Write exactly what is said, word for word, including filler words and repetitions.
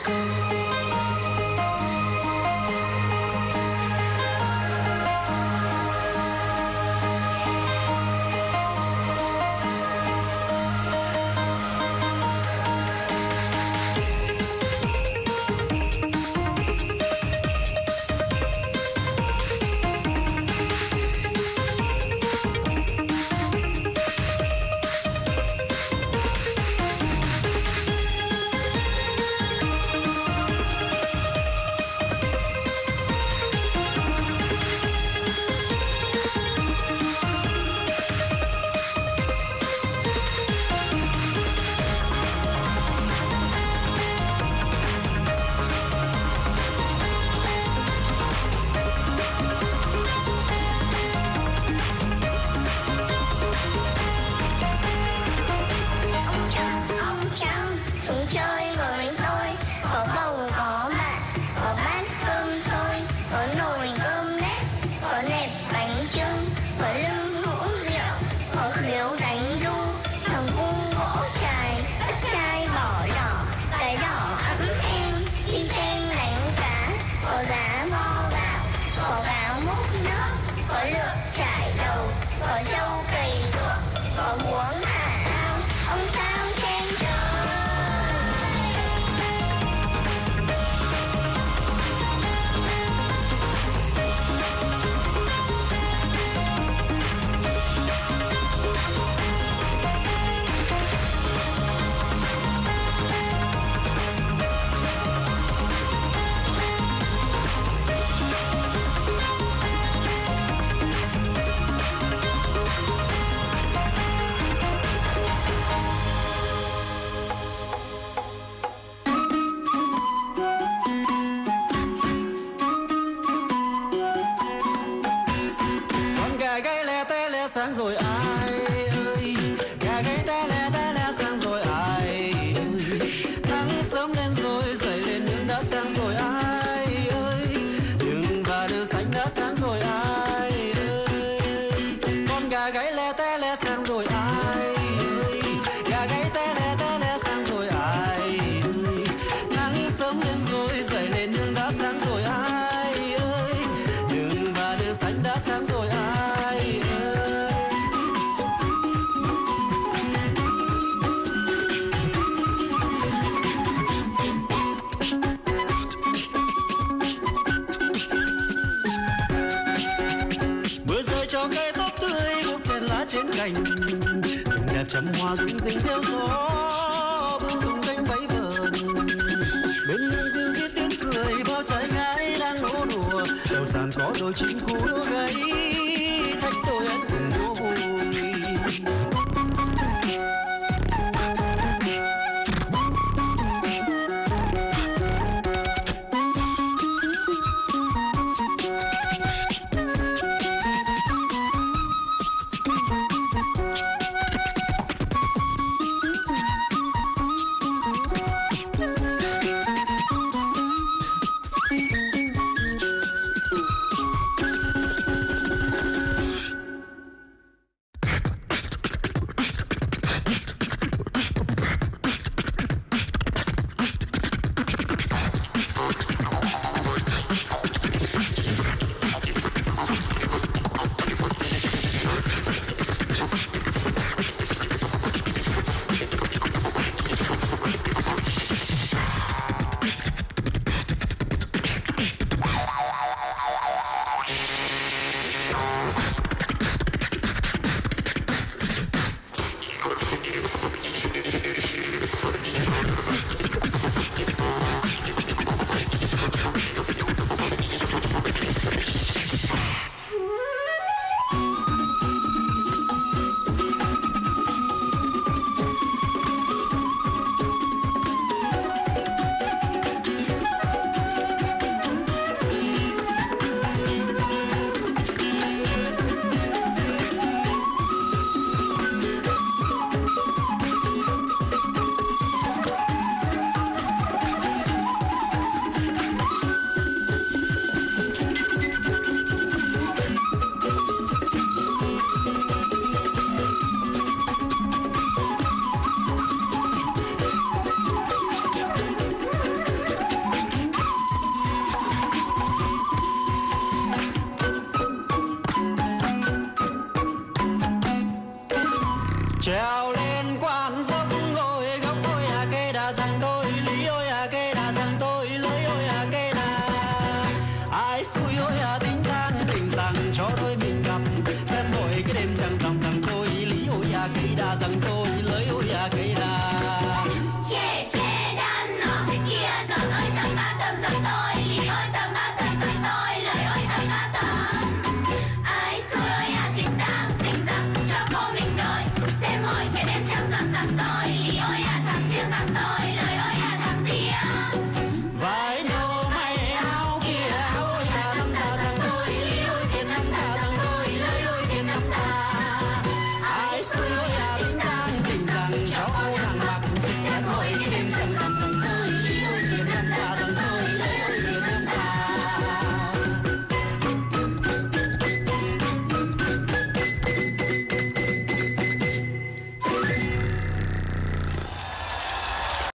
sáng rồi ai ơi, gà gáy té lé té lé sáng rồi ai ơi, nắng sớm lên rồi dậy lên nhưng đã sáng rồi ai ơi, đường và đường xanh đã sáng rồi ai ơi, con gà gáy lé té lé sáng rồi ai ơi, gà gáy té lé té lé sáng rồi ai ơi, nắng sớm lên rồi dậy lên nhưng đã sáng rồi ai ơi, đường và đường xanh đã sáng rồi ai ơi. Mưa rơi cho cây tóc tươi buông trên lá trên cành, rừng đẹp chầm hoa rung rinh theo gió buông tung cánh váy vờn, bên hiên riêng rít tiếng cười bao trai gái đang nô đùa, đầu sàn có đôi chim cú gáy thách đôi anh cùng đua vui. đã dành đôi